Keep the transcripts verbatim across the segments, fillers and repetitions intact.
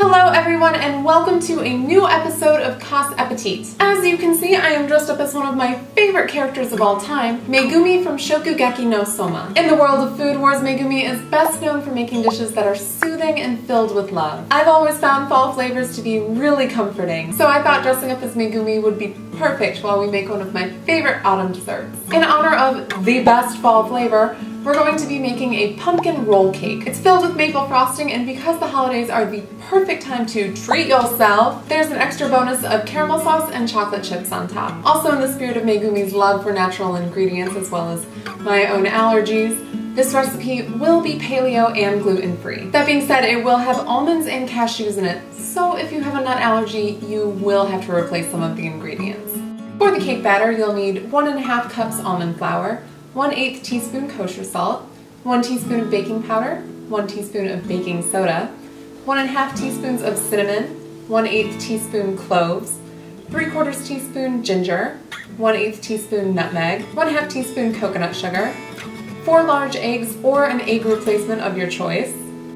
Hello everyone and welcome to a new episode of Cos Appetit. As you can see, I am dressed up as one of my favorite characters of all time, Megumi from Shokugeki no Soma. In the world of Food Wars, Megumi is best known for making dishes that are soothing and filled with love. I've always found fall flavors to be really comforting, so I thought dressing up as Megumi would be perfect while we make one of my favorite autumn desserts. In honor of the best fall flavor, we're going to be making a pumpkin roll cake. It's filled with maple frosting, and because the holidays are the perfect time to treat yourself, there's an extra bonus of caramel sauce and chocolate chips on top. Also, in the spirit of Megumi's love for natural ingredients as well as my own allergies, this recipe will be paleo and gluten-free. That being said, it will have almonds and cashews in it, so if you have a nut allergy, you will have to replace some of the ingredients. For the cake batter, you'll need one and a half cups almond flour, one eighth teaspoon kosher salt, one teaspoon of baking powder, one teaspoon of baking soda, one and a half teaspoons of cinnamon, one eighth teaspoon cloves, three quarters teaspoon ginger, one eighth teaspoon nutmeg, one half teaspoon coconut sugar, four large eggs or an egg replacement of your choice,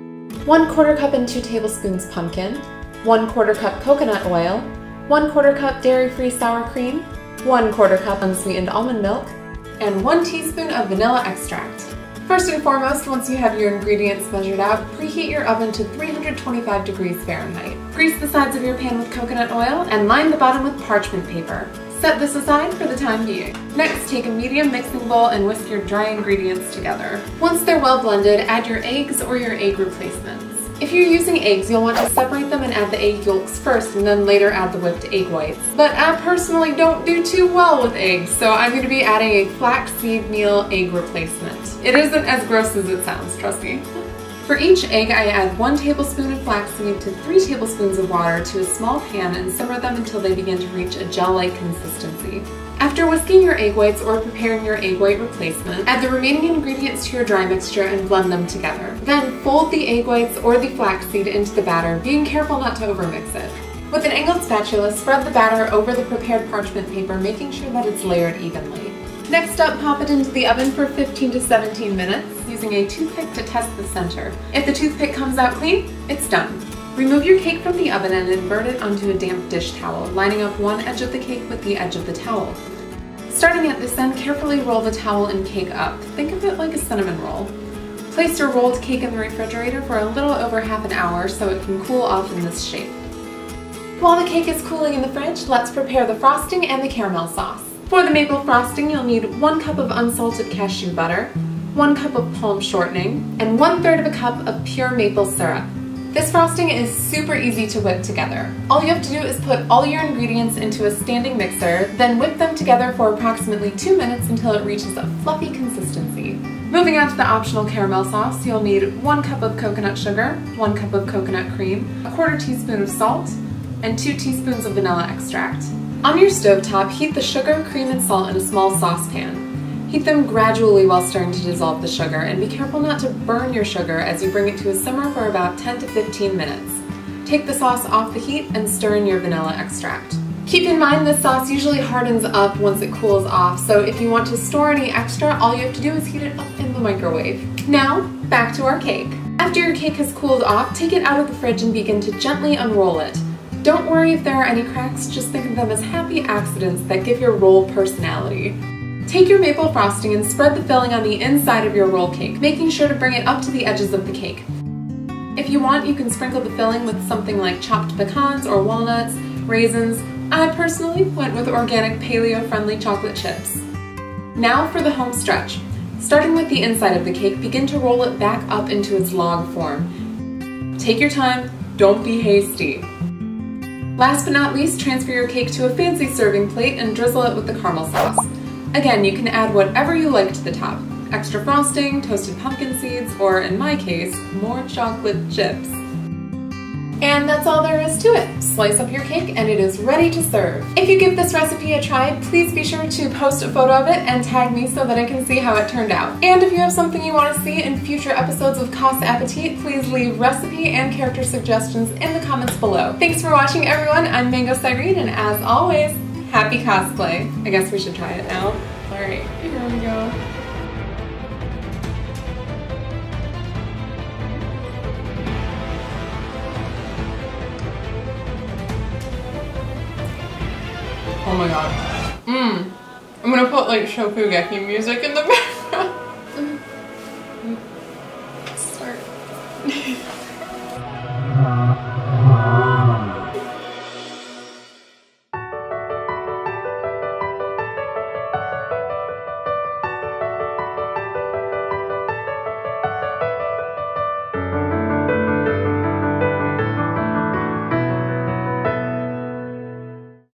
one quarter cup and two tablespoons pumpkin, one quarter cup coconut oil, one quarter cup dairy-free sour cream, one quarter cup unsweetened almond milk, and one teaspoon of vanilla extract. First and foremost, once you have your ingredients measured out, preheat your oven to three hundred twenty-five degrees Fahrenheit. Grease the sides of your pan with coconut oil and line the bottom with parchment paper. Set this aside for the time being. Next, take a medium mixing bowl and whisk your dry ingredients together. Once they're well blended, add your eggs or your egg replacements. If you're using eggs, you'll want to separate them and add the egg yolks first and then later add the whipped egg whites. But I personally don't do too well with eggs, so I'm going to be adding a flaxseed meal egg replacement. It isn't as gross as it sounds, trust me. For each egg, I add one tablespoon of flaxseed to three tablespoons of water to a small pan and simmer them until they begin to reach a gel-like consistency. After whisking your egg whites or preparing your egg white replacement, add the remaining ingredients to your dry mixture and blend them together. Then fold the egg whites or the flaxseed into the batter, being careful not to overmix it. With an angled spatula, spread the batter over the prepared parchment paper, making sure that it's layered evenly. Next up, pop it into the oven for fifteen to seventeen minutes, using a toothpick to test the center. If the toothpick comes out clean, it's done. Remove your cake from the oven and invert it onto a damp dish towel, lining up one edge of the cake with the edge of the towel. Starting at this end, carefully roll the towel and cake up. Think of it like a cinnamon roll. Place your rolled cake in the refrigerator for a little over half an hour so it can cool off in this shape. While the cake is cooling in the fridge, let's prepare the frosting and the caramel sauce. For the maple frosting, you'll need one cup of unsalted cashew butter, one cup of palm shortening, and one third of a cup of pure maple syrup. This frosting is super easy to whip together. All you have to do is put all your ingredients into a standing mixer, then whip them together for approximately two minutes until it reaches a fluffy consistency. Moving on to the optional caramel sauce, you'll need one cup of coconut sugar, one cup of coconut cream, a quarter teaspoon of salt, and two teaspoons of vanilla extract. On your stovetop, heat the sugar, cream, and salt in a small saucepan. Heat them gradually while stirring to dissolve the sugar, and be careful not to burn your sugar as you bring it to a simmer for about ten to fifteen minutes. Take the sauce off the heat and stir in your vanilla extract. Keep in mind this sauce usually hardens up once it cools off, so if you want to store any extra, all you have to do is heat it up in the microwave. Now, back to our cake. After your cake has cooled off, take it out of the fridge and begin to gently unroll it. Don't worry if there are any cracks, just think of them as happy accidents that give your roll personality. Take your maple frosting and spread the filling on the inside of your roll cake, making sure to bring it up to the edges of the cake. If you want, you can sprinkle the filling with something like chopped pecans or walnuts, raisins. I personally went with organic paleo-friendly chocolate chips. Now for the home stretch. Starting with the inside of the cake, begin to roll it back up into its log form. Take your time, don't be hasty. Last but not least, transfer your cake to a fancy serving plate and drizzle it with the caramel sauce. Again, you can add whatever you like to the top. Extra frosting, toasted pumpkin seeds, or in my case, more chocolate chips. And that's all there is to it. Slice up your cake and it is ready to serve. If you give this recipe a try, please be sure to post a photo of it and tag me so that I can see how it turned out. And if you have something you want to see in future episodes of Cos Appetit, please leave recipe and character suggestions in the comments below. Thanks for watching, everyone. I'm Mango Cyrene, and as always, happy cosplay. I guess we should try it now. Alright, here we go. Oh my god. Mmm. I'm gonna put like Shokugeki music in the background. Start.